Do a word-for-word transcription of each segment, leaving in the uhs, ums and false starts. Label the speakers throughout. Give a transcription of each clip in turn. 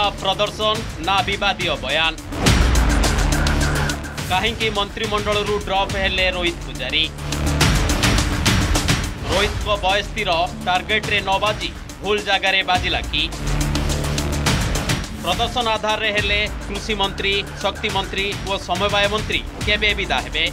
Speaker 1: ना प्रदर्शन ना विवादीय बयान कहीं मंत्रिमंडल ड्रॉप हेले रोहित पुजारी रोहित को बयस तीर टार्गेट रे न बाजी भूल जगार बाजिला कि प्रदर्शन आधार रे हेले कृषि मंत्री शक्ति मंत्री और समवाय मंत्री केबे विदा हेबे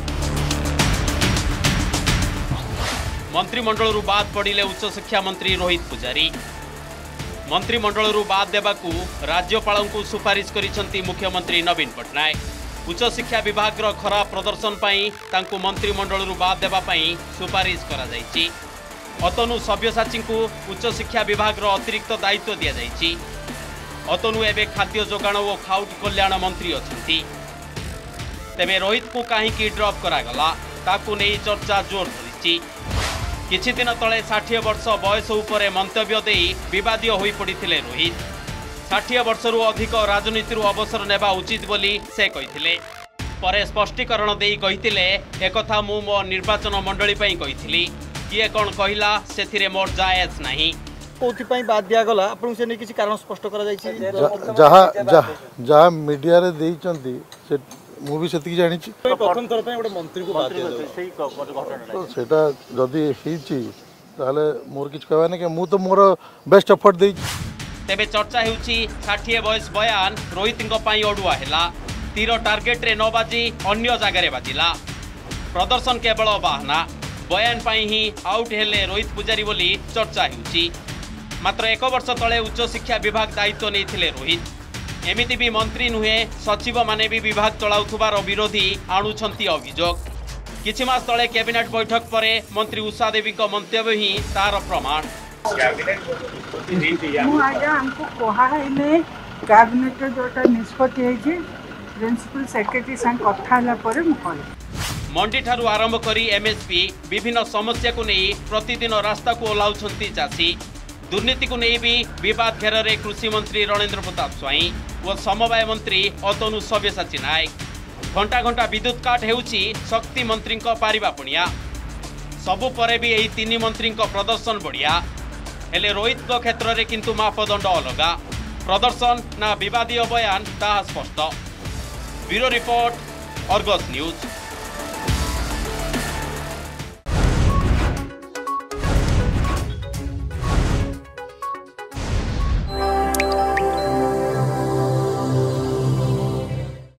Speaker 1: मंत्रिमंडल बाद पड़िले उच्च शिक्षा मंत्री रोहित पुजारी मंत्रिमंडल बाद देवाकू राज्यपाल को सुपारिश करिसेंती मुख्यमंत्री नवीन पट्टनायक उच्च शिक्षा विभाग रो खराब प्रदर्शन पाई तांकू मंत्रिमंडल बाद देबा पाई सुपारिश करा जायछि। अतनु सभ्यसाची को उच्च शिक्षा विभाग रो अतिरिक्त दायित्व दिया जायछि। अतनु एबे खाद्य जोगाण और खाउटी कल्याण मंत्री अछंती। तेबे रोहित को कहीं ड्रॉप करागला ताकू नहीं चर्चा जोर धरिछि। किछि दिन तले षाठी वर्ष बयस उपरे मंतव्य देई विवादीय होई पड़िथिले रोहित षाठी वर्षरु अधिक राजनीति अवसर नेबा उचित बोली से कहिथिले। परे स्पष्टीकरण देई कहिथिले एकथा मु मो निर्वाचन मंडली पई कहिथिली किए कोन कहिला सेथिरे मोर जायज नाही
Speaker 2: कोथि पई बाद दिया गला आपन से नै किछि कारण स्पष्ट करा जाय छी
Speaker 3: जहा जहा मीडिया रे देइचंती से मु भी सेति जानि छी
Speaker 2: प्रथम तरह पई ଗୋଟେ मंत्री को बाद दिया सेही घटना
Speaker 3: सेटा जदी हेछि ताले मोर किछ कहबा नै कि मु तो मोर बेस्ट एफर्ट देइ
Speaker 1: तेबे चर्चा हेउछि षाठी बयस बयान रोहित पई अडुआ हेला तीर टार्गेट रे न बाजी अन्य जगार बाजिला प्रदर्शन केवल बाहना बयान पाई ही आउट हेले रोहित पुजारी बोली चर्चा हेउछि। मात्र एक वर्ष तले उच्च शिक्षा विभाग दायित्व नहीं रोहित एमिति भी मंत्री नुहे सचिव माने भी विभाग चलाउथुबार विरोधी आणुछंती अभियोग किछि मास तले कैबिनेट बैठक परे मंत्री उषा देवी को मंतव्य ही तार प्रमाण
Speaker 4: हमको कहा है कैबिनेट जोटा निष्पत्ति है प्रिंसिपल सेक्रेटरी संग कथा हला परे मु कहि
Speaker 1: मंडी ठारू आरंभ करी एमएसपी विभिन्न समस्या को नहीं प्रतिदिन रास्ता को ओह्लाउछंती चाषी दुर्नीति को नहीं भी विवाद घेर रे कृषि मंत्री रणेंद्र प्रताप स्वाई और समवाय मंत्री अतनु सव्यसाची नायक घंटा घंटा विद्युत काट हेउछि शक्ति मंत्री पारिबा पुणिया सबु परे भी एही तीन मंत्री प्रदर्शन बढ़िया हेले रोहित को क्षेत्र में किंतु मापदंड अलगा प्रदर्शन ना विवादीय बयान ताहा स्पष्ट। Bureau report Argus news.